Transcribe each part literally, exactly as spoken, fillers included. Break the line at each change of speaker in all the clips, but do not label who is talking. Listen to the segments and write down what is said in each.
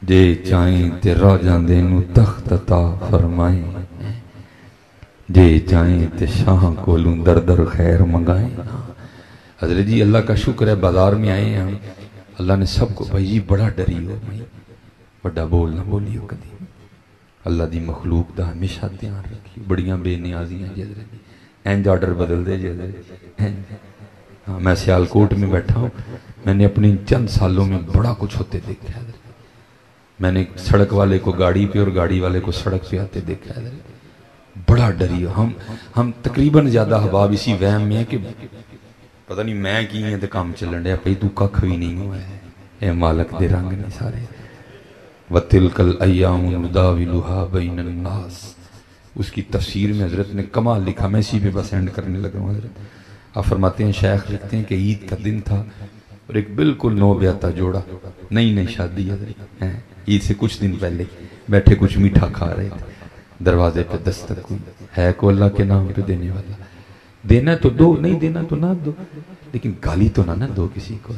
جے چاہیں تے راجاں دے نو تخت عطا فرمائیں، جے چاہیں تے شاہ کولوں در در خیر منگائیں۔ حضرت جی اللہ کا شکر ہے بازار میں آئے ہیں ہم، اللہ نے سب کو بھائی جی بڑا ڈری ہو بھائی، بڑا بول نہ بولیو کدی، اللہ دی مخلوق دا ہمیشہ دھیان رکھی، بڑیاں بے نیازیاں جی حضرت جی، اینج آرڈر بدل دے جی حضرت۔ ہاں میں سیالکوٹ میں بیٹھا ہوں، میں نے اپنے چند سالوں میں بڑا کچھ ہوتے دیکھا ہے، میں نے سڑک والے کو گاڑی پہ اور گاڑی والے کو سڑک پہ آتے دیکھا ہے، بڑا ڈری ہو ہم ہم تقریباً زیادہ حباب اسی وہم میں ہے کہ پتہ نہیں میں کی ہیں تے کام چلن رہا پئی تو ککھ بھی نہیں ہوا ہے، اے مالک دے رنگ نہیں سارے۔ وَتِلْكَ الْأَيَّامُ نُدَاوِلُهَا بَيْنَ النَّاسِ، اس کی تفسیر میں حضرت نے کمال لکھا، میں اسی پہ بس اینڈ کرنے لگا ہوں حضرت۔ آپ فرماتے ہیں شیخ لکھتے ہیں کہ عید کا دن تھا اور ایک بالکل نو بیاتا جوڑا، نئی نئی شادی حضرت، عید سے کچھ دن پہلے بیٹھے کچھ میٹھا کھا رہے تھے، دروازے پہ دستک ہوئی، ہے کو اللہ کے نام پہ دینے والا، دینا تو دو، نہیں دینا تو نہ دو، لیکن گالی تو نہ نہ دو کسی کو،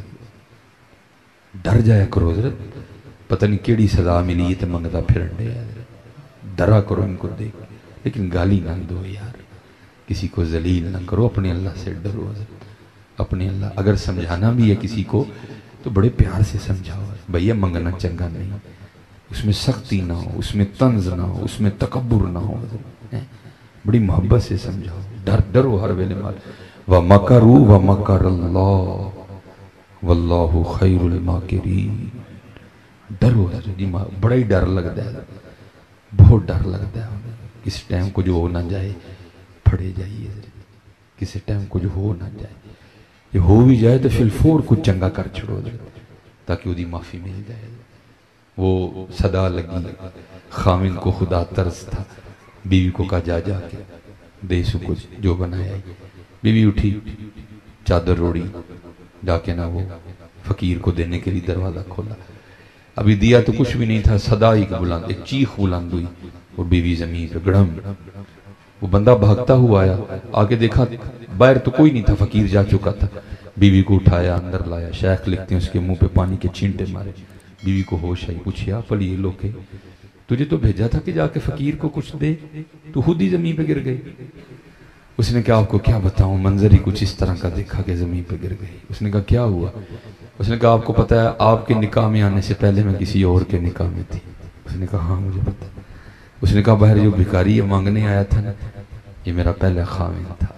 ڈر جایا کرو حضرت، پتہ نہیں کیڑی سزا ملی تے منگتا پھرن دے، ڈرا کرو ان کو دیکھ، لیکن گالی نہ دو یار، کسی کو ذلیل نہ کرو، اپنے اللہ سے ڈرو حضرت، اپنے اللہ، اگر سمجھانا بھی ہے کسی کو تو بڑے پیار سے سمجھاؤ، بھئیہ منگنا چنگا نہیں، اس میں سختی نہ ہو، اس میں طنز نہ ہو، اس میں تکبر نہ ہو، بڑی محبت سے سمجھاؤ، ڈر ڈرو ہر ویلے مال۔ وَمَكَرُوا وَمَكَرَ اللَّهُ وَاللَّهُ خَيْرُ الْمَاكِرِينَ، ڈرو جی، بڑا ہی ڈر لگتا ہے، بہت ڈر لگتا ہے، کس ٹائم کو جو ہو نہ جائے پھڑے جائیے، کسی ٹائم کو جو ہو نہ جائے، یہ ہو بھی جائے تو فی الفور کچھ چنگا کر چھڑو تاکہ وہ دی معافی مل جائے۔ وہ صدا لگی، خامن کو خدا ترس تھا، بیوی کو کہا جا جا کے دے سو کچھ جو بنایا، بیوی اٹھی چادر روڑی، جا کے نہ وہ فقیر کو دینے کے لیے دروازہ کھولا، ابھی دیا تو کچھ بھی نہیں تھا، صدا ایک بلند، ایک چیخ بلند ہوئی اور بیوی زمین پہ گڑم، وہ بندہ بھاگتا ہوا آیا، آگے دیکھا باہر تو کوئی نہیں تھا، فقیر جا چکا تھا، بیوی کو اٹھایا اندر لایا، شیخ لکھتے ہیں اس کے منہ پہ پانی کے چھینٹے مارے، بیوی کو ہوش آئی، پوچھیا پلی یہ لوگ تجھے تو بھیجا تھا کہ جا کے فقیر کو کچھ دے، تو خود ہی زمین پہ گر گئی۔ اس نے کہا آپ کو کیا بتاؤں، منظر ہی کچھ اس طرح کا دیکھا کہ زمین پہ گر گئی۔ اس نے کہا کیا ہوا؟ اس نے کہا آپ کو پتہ ہے آپ کے نکاح میں آنے سے پہلے میں کسی اور کے نکاح میں تھی۔ اس نے کہا ہاں مجھے پتہ۔ اس نے کہا باہر جو بھکاری مانگنے آیا تھا نا، یہ میرا پہلا خاوند تھا۔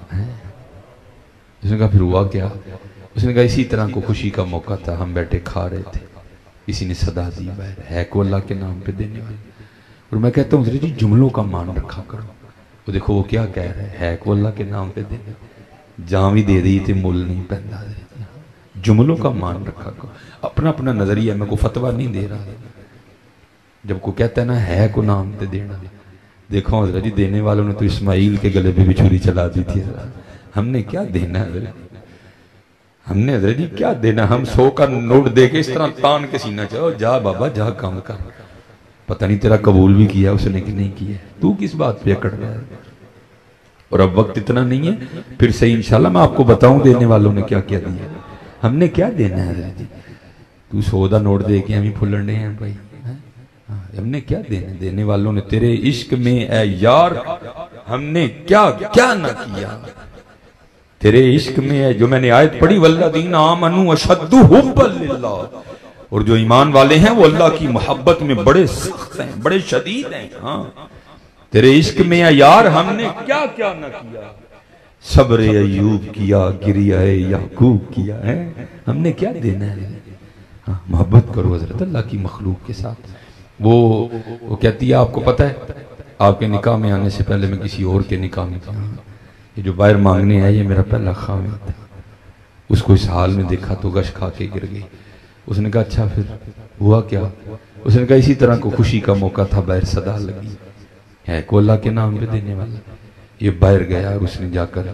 اس نے کہا پھر ہوا کیا؟ اس نے کہا اسی طرح کو خوشی کا موقع تھا، ہم بیٹھے کھا رہے تھے، کسی نے صدا دی باہر، ہے کو اللہ کے نام پہ دینے والے۔ اور میں کہتا ہوں حضرت جی جملوں کا مان رکھا کرو، وہ دیکھو وہ کیا کہہ رہے ہے کو اللہ کے نام پہ دینے، جان بھی دے دی تھی مول نہیں پہندا، جملوں کا مان رکھا کرو، اپنا اپنا نظریہ، میں کو فتویٰ نہیں دے رہا، جب کو کہتا ہے نا ہے کو نام پہ دینا، دیکھو حضرت جی دینے والوں نے تو اسماعیل کے گلے پہ بھی چھری چلا دی تھی، ہم نے کیا دینا ہے حضرت، ہم نے حضرت جی کیا دینا، ہم سو کا نوٹ دے کے اس طرح تان کے سینہ چاہو جا بابا جا کام کر، پتہ نہیں تیرا قبول بھی کیا اس نے کہ نہیں کیا، تو کس بات پہ اکڑ رہا ہے؟ اور اب وقت اتنا نہیں ہے، پھر صحیح انشاءاللہ میں آپ کو بتاؤں دینے والوں نے کیا کیا دیا، ہم نے کیا دینا ہے حضرت جی، تو سو دا نوٹ دے کے ہمیں پھلنے ہیں بھائی، ہم نے کیا دینا، دینے والوں نے تیرے عشق میں اے یار ہم نے کیا کیا نہ کیا، تیرے عشق میں ہے جو میں نے آیت پڑھی والذین آمنوا اشد حبا للہ، اور جو ایمان والے ہیں وہ اللہ کی محبت میں بڑے سخت ہیں، بڑے شدید ہیں، ہاں تیرے عشق میں ہے یار ہم نے کیا کیا نہ کیا، صبر ایوب کیا، گریہ یعقوب کیا ہے، ہم نے کیا دینا ہے، ہاں محبت کرو حضرت اللہ کی مخلوق کے ساتھ۔ وہ وہ کہتی ہے آپ کو پتہ ہے آپ کے نکاح میں آنے سے پہلے میں کسی اور کے نکاح میں تھا، یہ جو باہر مانگنے آئی یہ میرا پہلا خاوند تھا، اس کو اس حال میں دیکھا تو گش کھا کے گر گئی۔ اس نے کہا اچھا پھر ہوا کیا؟ اس نے کہا اسی طرح کو خوشی کا موقع تھا، باہر صدا لگی ہے کو اللہ کے نام پہ دینے والا، یہ باہر گیا اور اس نے جا کر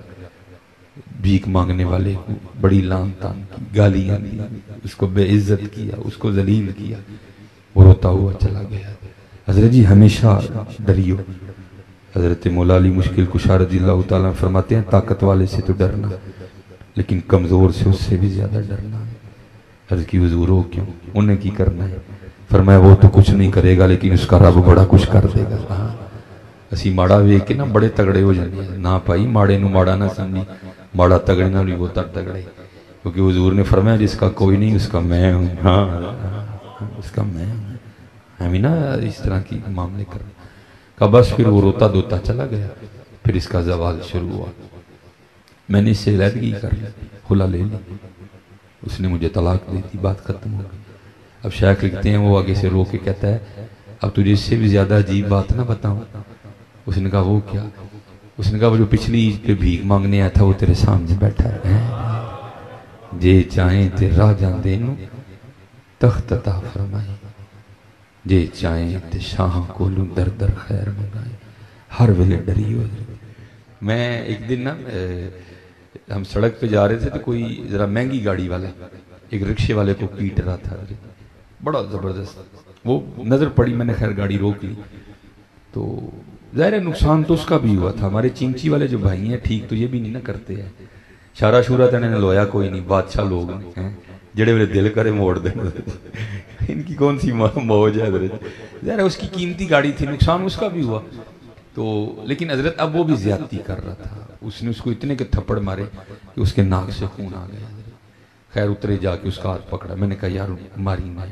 بھیک مانگنے والے کو بڑی لان تان کی، گالیاں دی، اس کو بے عزت کیا، اس کو ذلیل کیا، وہ روتا ہوا چلا گیا۔ حضرت جی ہمیشہ ڈریو، حضرت مولا علی مشکل کشا رضی اللہ تعالیٰ فرماتے ہیں طاقت والے سے تو ڈرنا لیکن کمزور سے اس سے بھی زیادہ ڈرنا ہے۔ حضرت کی حضور ہو کیوں، انہیں کی کرنا ہے؟ فرمایا وہ تو کچھ نہیں کرے گا لیکن اس کا رب بڑا کچھ کر دے گا. ہاں اسی ماڑا ویک کے نا بڑے تگڑے ہو جاتے ہیں. نہ پائی ماڑے نو ماڑا نہ سمجھی, ماڑا تگڑے نہ بھی وہ تر تگڑے, کیونکہ حضور نے فرمایا جس کا کوئی نہیں اس کا میں ہوں. ہاں اس کا میں ہوں. ہمیں نا اس طرح کی معاملے کر کا. بس پھر وہ روتا دوتا چلا گیا. پھر اس کا زوال شروع ہوا. میں نے اس سے علیحدگی کر لی, خلا لے لی. اس نے مجھے طلاق دی دی, بات ختم ہو گئی. اب شیخ لکھتے ہیں وہ آگے سے رو کے کہتا ہے اب تجھے اس سے بھی زیادہ عجیب بات نہ بتاؤں. اس نے کہا وہ کیا؟ اس نے کہا وہ جو پچھلی عید پہ بھیک مانگنے آیا تھا وہ تیرے سامنے بیٹھا ہے. جے چاہیں تے راہ جاندے نو تخت عطا فرمائیں, جے چاہیں تے شاہ کولوں در در خیر منگائیں. ہر ویلے ڈری ہو. میں ایک دن نا ہم سڑک پہ جا رہے تھے تو کوئی ذرا مہنگی گاڑی والا ایک رکشے والے کو پیٹ رہا تھا, بڑا زبردست. وہ نظر پڑی, میں نے خیر گاڑی روک لی. تو ظاہر ہے نقصان تو اس کا بھی ہوا تھا. ہمارے چینچی والے جو بھائی ہیں ٹھیک تو یہ بھی نہیں نہ کرتے ہیں. شارہ شورہ تنے نے لویا کوئی نہیں, بادشاہ لوگ ہیں جڑے میرے دل کرے موڑ دیں. ان کی کون سی موج ہے حضرت. ظاہر ہے اس کی قیمتی گاڑی تھی, نقصان اس کا بھی ہوا. تو لیکن حضرت اب وہ بھی زیادتی کر رہا تھا. اس نے اس کو اتنے کے تھپڑ مارے کہ اس کے ناک سے خون آ گیا. خیر اترے جا کے اس کا ہاتھ پکڑا. میں نے کہا یار ماری نہ,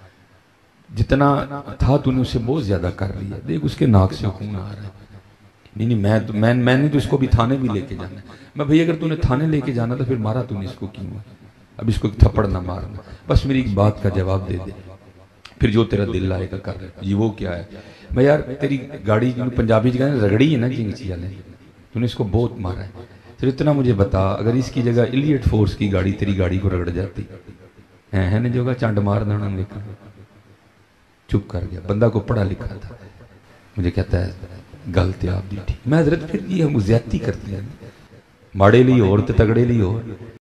جتنا تھا تو نے اسے بہت زیادہ کر لیا, دیکھ اس کے ناک سے خون آ رہا ہے. نہیں نہیں میں میں میں نے تو اس کو بھی تھانے بھی لے کے جانا. میں بھئی اگر تو نے تھانے لے کے جانا تو پھر مارا تو نے اس کو کیوں؟ اب اس کو ایک تھپڑ نہ مارنا, بس میری ایک بات کا جواب دے دے, پھر جو تیرا دل لائے گا کر. جی وہ کیا ہے؟ میں یار تیری گاڑی پنجابی جگہ رگڑی ہے نا چنگچی والے, تو نے اس کو بہت مارا ہے. پھر اتنا مجھے بتا اگر اس کی جگہ ایلیٹ فورس کی گاڑی تیری گاڑی کو رگڑ جاتی ہے نا, جو گا چانڈ مار دینا. دیکھا چپ کر گیا. بندہ کو پڑھا لکھا تھا. مجھے کہتا ہے گل تے آپ دی ٹھیک. میں حضرت پھر یہ ہم زیادتی کرتے ہیں, ماڑے لی اور تے تگڑے لی اور.